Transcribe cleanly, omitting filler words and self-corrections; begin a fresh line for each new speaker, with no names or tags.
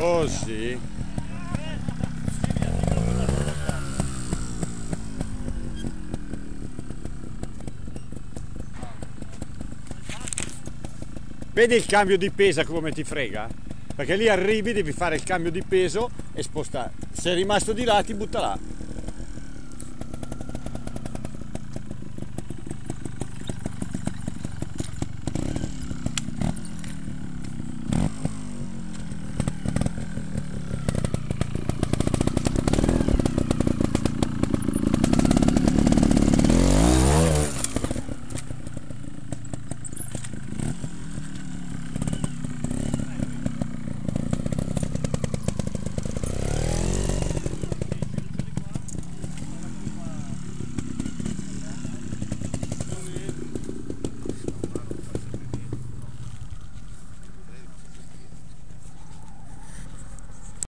Oh sì. Vedi il cambio di peso come ti frega? Perché lì arrivi, devi fare il cambio di peso e spostare. Se è rimasto di là ti butta là.